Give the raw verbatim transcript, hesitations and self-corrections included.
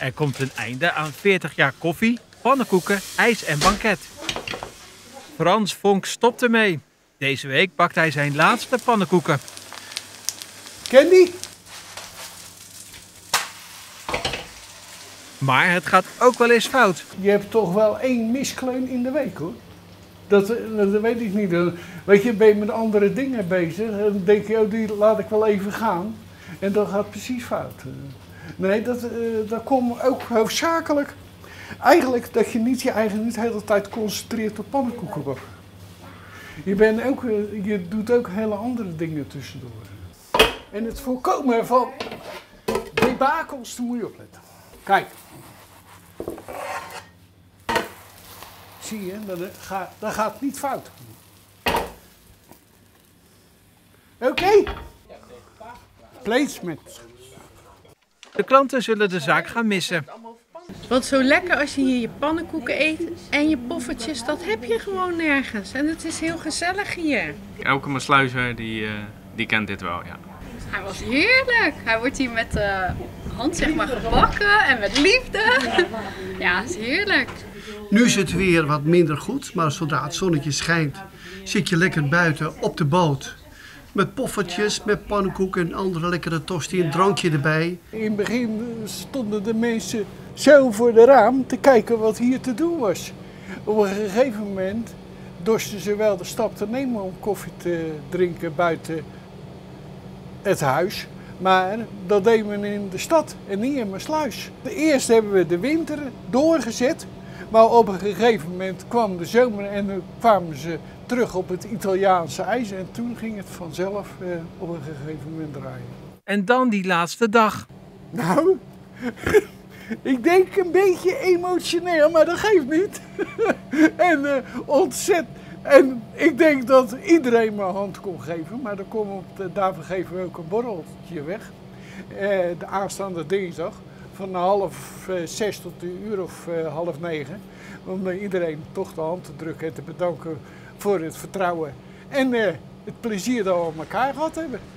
Er komt een einde aan veertig jaar koffie, pannenkoeken, ijs en banket. Frans Vonk stopt ermee. Deze week bakt hij zijn laatste pannenkoeken. Candy? Maar het gaat ook wel eens fout. Je hebt toch wel één miskleun in de week, hoor. Dat, dat weet ik niet. Weet je, ben je met andere dingen bezig. En dan denk je, oh, die laat ik wel even gaan. En dat gaat precies fout. Nee, dat, dat komt ook hoofdzakelijk. Eigenlijk dat je niet je eigen niet de hele tijd concentreert op pannenkoeken bakken. Je, bent ook, je doet ook hele andere dingen tussendoor. En het voorkomen van debakels, daar moet je opletten. Kijk. Zie je, dat gaat, dat gaat niet fout. Oké. Okay. Placement. De klanten zullen de zaak gaan missen. Want zo lekker als je hier je pannenkoeken eet en je poffertjes, dat heb je gewoon nergens. En het is heel gezellig hier. Elke Maasluizer die, uh, die kent dit wel, ja. Hij was heerlijk. Hij wordt hier met de hand zeg maar gebakken en met liefde. Ja, het is heerlijk. Nu is het weer wat minder goed, maar zodra het zonnetje schijnt, zit je lekker buiten op de boot. Met poffertjes, met pannenkoeken en andere lekkere tosti, een drankje erbij. In het begin stonden de mensen zo voor de raam te kijken wat hier te doen was. Op een gegeven moment dorsten ze wel de stap te nemen om koffie te drinken buiten het huis. Maar dat deden we in de stad en niet in Maasluis. Eerst hebben we de winter doorgezet, maar op een gegeven moment kwam de zomer en dan kwamen ze terug op het Italiaanse ijs. En toen ging het vanzelf eh, op een gegeven moment draaien. En dan die laatste dag. Nou, ik denk een beetje emotioneel, maar dat geeft niet. en uh, ontzettend. En ik denk dat iedereen me een hand kon geven, maar dan komen op de, daarvoor geven we ook een borreltje weg. Uh, de aanstaande dinsdag van half uh, zes tot een uur of uh, half negen. Om uh, iedereen toch de hand te drukken en te bedanken voor het vertrouwen en uh, het plezier dat we aan elkaar gehad hebben.